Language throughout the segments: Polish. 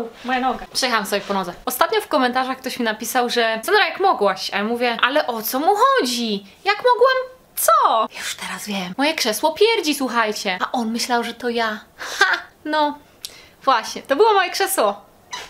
Au, moja noga. Przejechałam sobie po nodze. Ostatnio w komentarzach ktoś mi napisał, że Sandra, jak mogłaś? A ja mówię, ale o co mu chodzi? Jak mogłam? Co? Już teraz wiem. Moje krzesło pierdzi, słuchajcie. A on myślał, że to ja. Ha! No, właśnie, to było moje krzesło.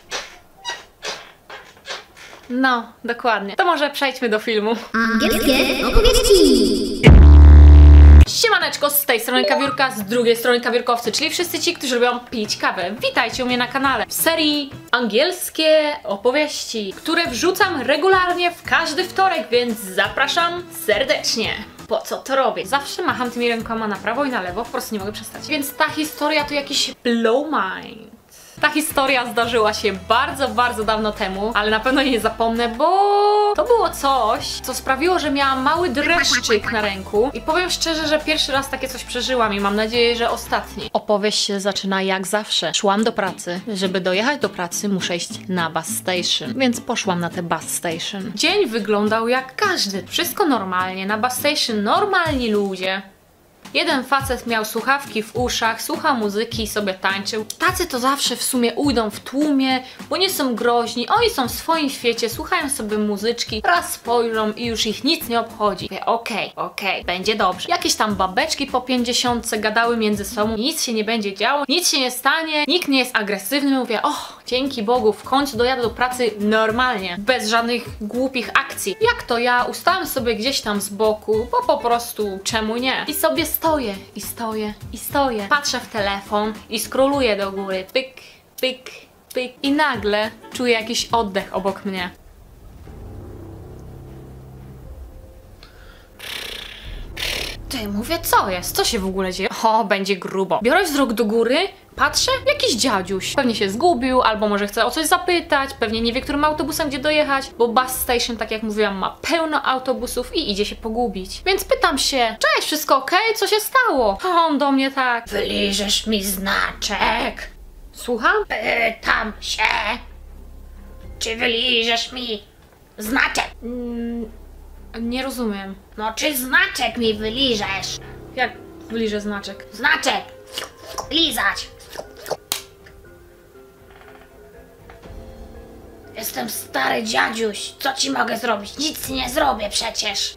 No, dokładnie. To może przejdźmy do filmu. Angielskie opowieści! Siemaneczko, z tej strony Kawiórka, z drugiej strony Kawiórkowcy, czyli wszyscy ci, którzy lubią pić kawę. Witajcie u mnie na kanale w serii Angielskie opowieści, które wrzucam regularnie w każdy wtorek, więc zapraszam serdecznie. Po co to robię? Zawsze macham tymi rękoma na prawo i na lewo, po prostu nie mogę przestać. Więc ta historia to jakiś blow mind. Ta historia zdarzyła się bardzo, bardzo dawno temu, ale na pewno nie zapomnę, bo to było coś, co sprawiło, że miałam mały dreszczyk na ręku i powiem szczerze, że pierwszy raz takie coś przeżyłam i mam nadzieję, że ostatni. Opowieść się zaczyna jak zawsze. Szłam do pracy. Żeby dojechać do pracy, muszę iść na bus station, więc poszłam na te bus station. Dzień wyglądał jak każdy. Wszystko normalnie. Na bus station normalni ludzie. Jeden facet miał słuchawki w uszach, słuchał muzyki i sobie tańczył. Tacy to zawsze w sumie ujdą w tłumie, bo nie są groźni, oni są w swoim świecie, słuchają sobie muzyczki, raz spojrzą i już ich nic nie obchodzi. Mówię, okej, będzie dobrze. Jakieś tam babeczki po 50 gadały między sobą, nic się nie będzie działo, nic się nie stanie, nikt nie jest agresywny. Mówię, dzięki Bogu, w końcu dojadę do pracy normalnie, bez żadnych głupich akcji. Jak to ja ustałem sobie gdzieś tam z boku, bo po prostu czemu nie? I sobie stoję. Patrzę w telefon i scrolluję do góry. Pyk, pyk, pyk. I nagle czuję jakiś oddech obok mnie. Ty, mówię, co jest? Co się w ogóle dzieje? Będzie grubo. Biorę wzrok do góry, patrzę, jakiś dziadziuś. Pewnie się zgubił, albo może chce o coś zapytać, pewnie nie wie, którym autobusem gdzie dojechać, bo bus station, tak jak mówiłam, ma pełno autobusów i idzie się pogubić. Więc pytam się, cześć, wszystko okej? Co się stało? A on do mnie tak, wyliżesz mi znaczek. Słucham? Pytam się, czy wyliżesz mi znaczek? Nie rozumiem. No czy znaczek mi wyliżesz? Jak wyliżę znaczek? Znaczek! Lizać! Jestem stary dziadziuś. Co ci mogę zrobić? Nic nie zrobię przecież.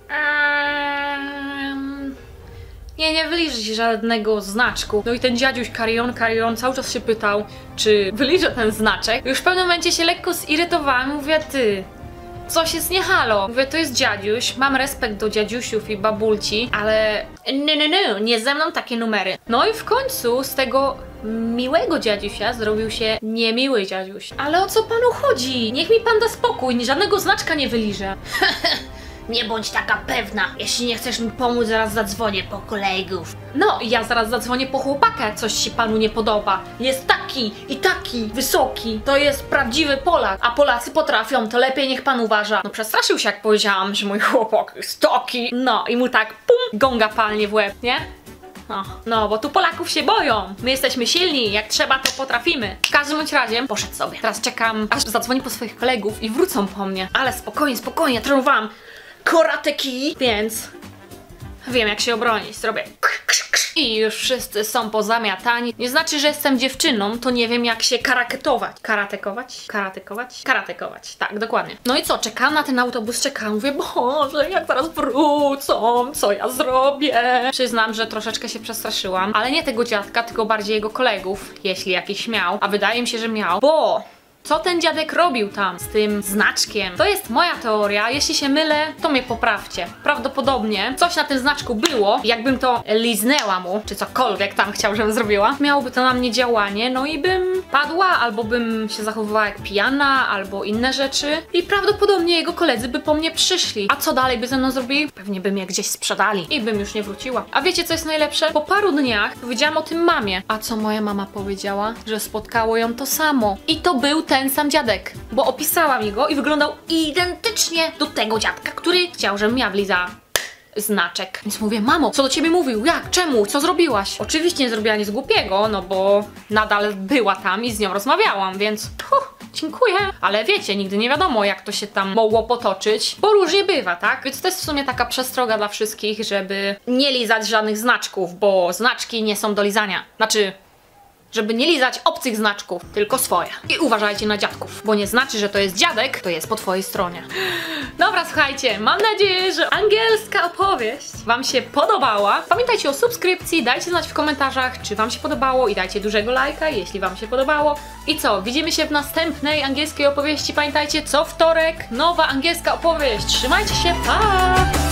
Nie wyliżę ci żadnego znaczku. No i ten dziadziuś carry on, cały czas się pytał, czy wyliżę ten znaczek. Już w pewnym momencie się lekko zirytowałam, mówię, ty, coś jest nie halo. Mówię, to jest dziadziuś, mam respekt do dziadziusiów i babulci, ale nie ze mną takie numery. No i w końcu z tego miłego dziadziusia zrobił się niemiły dziadziuś. Ale o co panu chodzi? Niech mi pan da spokój, żadnego znaczka nie wyliżę. Nie bądź taka pewna. Jeśli nie chcesz mi pomóc, zaraz zadzwonię po kolegów. No, ja zaraz zadzwonię po chłopaka, jak coś się panu nie podoba. Jest taki i taki wysoki. To jest prawdziwy Polak. A Polacy potrafią, to lepiej niech pan uważa. No przestraszył się, jak powiedziałam, że mój chłopak jest taki. No i mu tak pum, gonga palnie w łeb, nie? No, bo tu Polaków się boją. My jesteśmy silni, jak trzeba, to potrafimy. W każdym bądź razie poszedł sobie. Teraz czekam, aż zadzwoni po swoich kolegów i wrócą po mnie. Ale spokojnie, trenowałam karate kij, więc wiem, jak się obronić. Zrobię i już wszyscy są pozamiatani. Nie znaczy, że jestem dziewczyną, to nie wiem, jak się karaketować. Karatekować. Tak, dokładnie. No i co, czekam na ten autobus, czekam. Mówię, Boże, jak zaraz wrócą, co ja zrobię? Przyznam, że troszeczkę się przestraszyłam, ale nie tego dziadka, tylko bardziej jego kolegów, jeśli jakiś miał. A wydaje mi się, że miał, bo co ten dziadek robił tam z tym znaczkiem? To jest moja teoria, jeśli się mylę, to mnie poprawcie. Prawdopodobnie coś na tym znaczku było, jakbym to liznęła mu, czy cokolwiek tam chciał, żebym zrobiła, miałoby to na mnie działanie, no i bym padła, albo bym się zachowywała jak pijana, albo inne rzeczy i prawdopodobnie jego koledzy by po mnie przyszli. A co dalej by ze mną zrobili? Pewnie by mnie gdzieś sprzedali i bym już nie wróciła. A wiecie, co jest najlepsze? Po paru dniach powiedziałam o tym mamie. A co moja mama powiedziała? Że spotkało ją to samo. I to był ten sam dziadek, bo opisała mi go i wyglądał identycznie do tego dziadka, który chciał, żebym ja wlizała znaczek. Więc mówię, mamo, co do ciebie mówił? Jak? Czemu? Co zrobiłaś? Oczywiście nie zrobiła nic głupiego, no bo nadal była tam i z nią rozmawiałam, więc dziękuję. Ale wiecie, nigdy nie wiadomo, jak to się tam mogło potoczyć, bo różnie bywa, tak? Więc to jest w sumie taka przestroga dla wszystkich, żeby nie lizać żadnych znaczków, bo znaczki nie są do lizania. Znaczy, żeby nie lizać obcych znaczków, tylko swoje. I uważajcie na dziadków, bo nie znaczy, że to jest dziadek, to jest po twojej stronie. Dobra, słuchajcie, mam nadzieję, że angielska opowieść wam się podobała. Pamiętajcie o subskrypcji, dajcie znać w komentarzach, czy wam się podobało i dajcie dużego lajka, jeśli wam się podobało. I co, widzimy się w następnej angielskiej opowieści. Pamiętajcie, co wtorek nowa angielska opowieść. Trzymajcie się, pa!